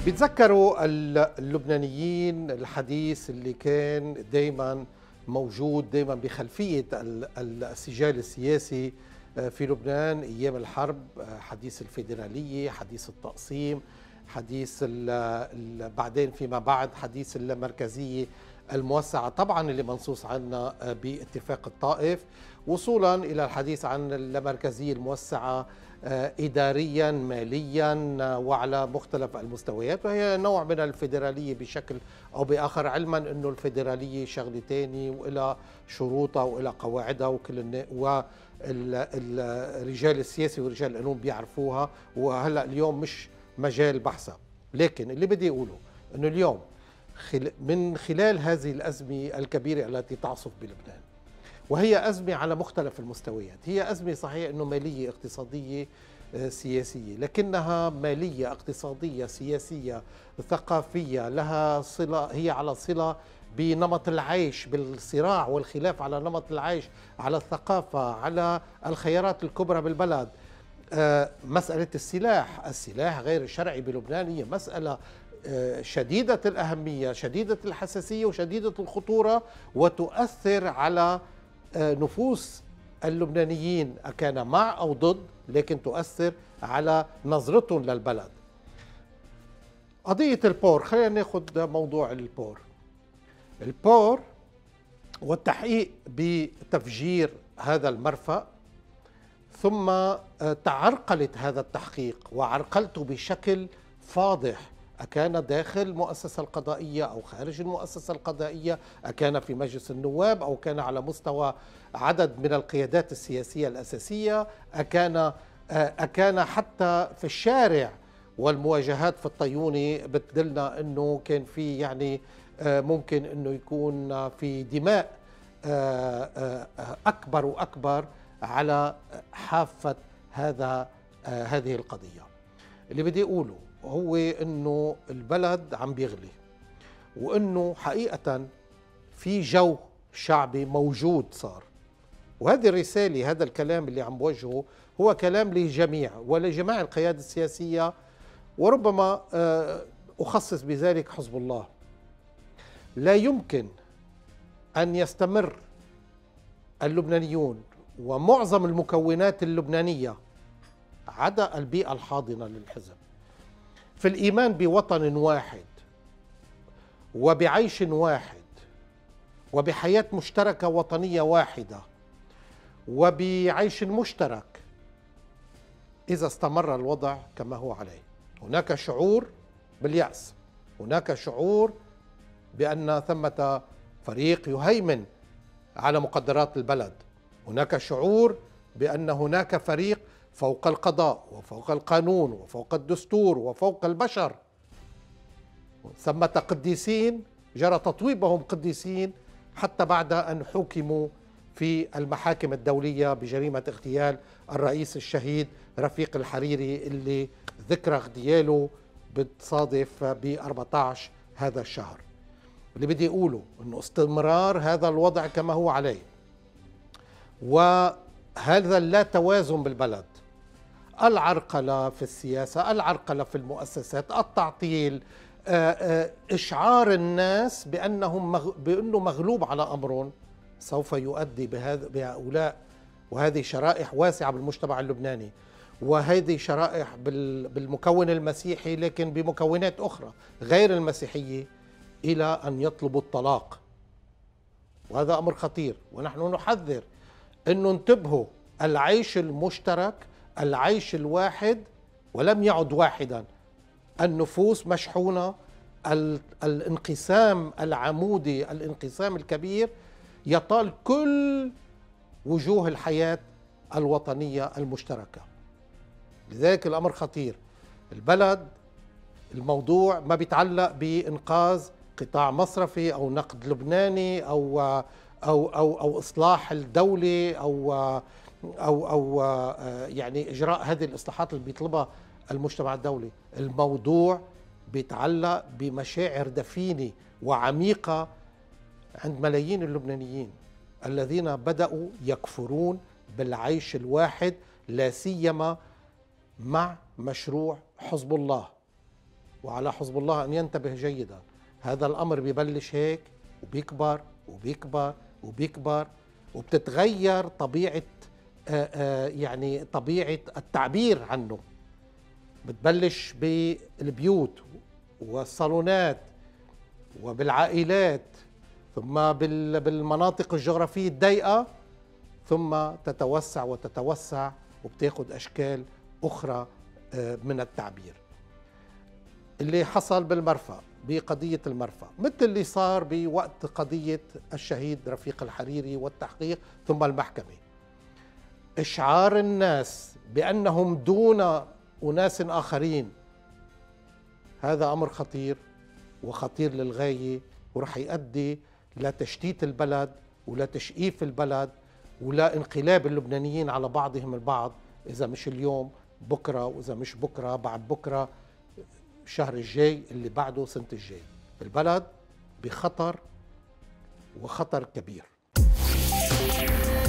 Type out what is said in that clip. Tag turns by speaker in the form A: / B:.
A: بيتذكروا اللبنانيين الحديث اللي كان دائما موجود دائما بخلفية السجال السياسي في لبنان أيام الحرب، حديث الفيدرالية، حديث التقسيم، حديث بعدين فيما بعد حديث المركزية الموسعة، طبعا اللي منصوص عنها باتفاق الطائف، وصولا إلى الحديث عن المركزية الموسعة إداريا ماليا وعلى مختلف المستويات، وهي نوع من الفيدرالية بشكل أو بآخر، علما أنه الفيدرالية شغلة تاني وإلى شروطها وإلى قواعدها، وكل والرجال السياسي ورجال القانون بيعرفوها، وهلأ اليوم مش مجال بحثها. لكن اللي بدي أقوله أنه اليوم من خلال هذه الأزمة الكبيرة التي تعصف بلبنان، وهي أزمة على مختلف المستويات، هي أزمة صحيح أنه مالية اقتصادية سياسية، لكنها مالية اقتصادية سياسية ثقافية، لها صلة، هي على صلة بنمط العيش، بالصراع والخلاف على نمط العيش، على الثقافة، على الخيارات الكبرى بالبلد. مسألة السلاح غير الشرعي بلبنان هي مسألة شديدة الأهمية، شديدة الحساسية وشديدة الخطورة، وتؤثر على نفوس اللبنانيين أكان مع أو ضد، لكن تؤثر على نظرتهم للبلد. قضية البور، خلينا ناخذ موضوع البور والتحقيق بتفجير هذا المرفأ، ثم تعرقلت هذا التحقيق وعرقلته بشكل فاضح، أكان داخل المؤسسة القضائية أو خارج المؤسسة القضائية، أكان في مجلس النواب أو كان على مستوى عدد من القيادات السياسية الأساسية، أكان حتى في الشارع، والمواجهات في الطيوني بتدلنا أنه كان في يعني ممكن أنه يكون في دماء أكبر وأكبر على حافة هذه القضية. اللي بدي أقوله هو أنه البلد عم بيغلي، وأنه حقيقة في جو شعبي موجود صار، وهذه الرسالة، هذا الكلام اللي عم بوجهه هو كلام للجميع ولجميع القيادة السياسية، وربما أخصص بذلك حزب الله. لا يمكن أن يستمر اللبنانيون ومعظم المكونات اللبنانية عدا البيئة الحاضنة للحزب في الإيمان بوطن واحد وبعيش واحد وبحياة مشتركة وطنية واحدة وبعيش مشترك إذا استمر الوضع كما هو عليه. هناك شعور باليأس، هناك شعور بأن ثمة فريق يهيمن على مقدرات البلد، هناك شعور بأن هناك فريق فوق القضاء وفوق القانون وفوق الدستور وفوق البشر، ثمة قديسين جرى تطويبهم قديسين حتى بعد أن حكموا في المحاكم الدولية بجريمة اغتيال الرئيس الشهيد رفيق الحريري، اللي ذكرى اغتياله بتصادف ب 14 هذا الشهر. اللي بدي أقوله أنه استمرار هذا الوضع كما هو عليه، وهذا اللا توازن بالبلد، العرقلة في السياسة، العرقلة في المؤسسات، التعطيل، إشعار الناس بأنه مغلوب على أمر، سوف يؤدي بهؤلاء، وهذه شرائح واسعة بالمجتمع اللبناني، وهذه شرائح بالمكون المسيحي لكن بمكونات أخرى غير المسيحية، إلى أن يطلبوا الطلاق. وهذا أمر خطير، ونحن نحذر أنه انتبهوا، العيش المشترك، العيش الواحد ولم يعد واحدا، النفوس مشحونة، الانقسام العمودي، الانقسام الكبير يطال كل وجوه الحياة الوطنية المشتركة. لذلك الأمر خطير. البلد، الموضوع ما بيتعلق بإنقاذ قطاع مصرفي أو نقد لبناني أو إصلاح الدولة أو يعني إجراء هذه الإصلاحات اللي بيطلبها المجتمع الدولي. الموضوع بيتعلق بمشاعر دفينة وعميقة عند ملايين اللبنانيين الذين بدأوا يكفرون بالعيش الواحد، لا سيما مع مشروع حزب الله. وعلى حزب الله أن ينتبه جيدا. هذا الأمر بيبلش هيك وبيكبر وبيكبر وبيكبر، وبتتغير طبيعة يعني طبيعة التعبير عنه. بتبلش بالبيوت والصالونات وبالعائلات، ثم بالمناطق الجغرافية الضيقة، ثم تتوسع وتتوسع وبتاخد أشكال أخرى من التعبير. اللي حصل بالمرفأ بقضية المرفأ مثل اللي صار بوقت قضية الشهيد رفيق الحريري والتحقيق ثم المحكمة. إشعار الناس بأنهم دون أناس آخرين، هذا أمر خطير وخطير للغاية، ورح يؤدي لتشتيت البلد ولتشقيف البلد ولا انقلاب اللبنانيين على بعضهم البعض، إذا مش اليوم بكرة، وإذا مش بكرة بعد بكرة، الشهر الجاي اللي بعده، سنة الجاي. البلد بخطر وخطر كبير.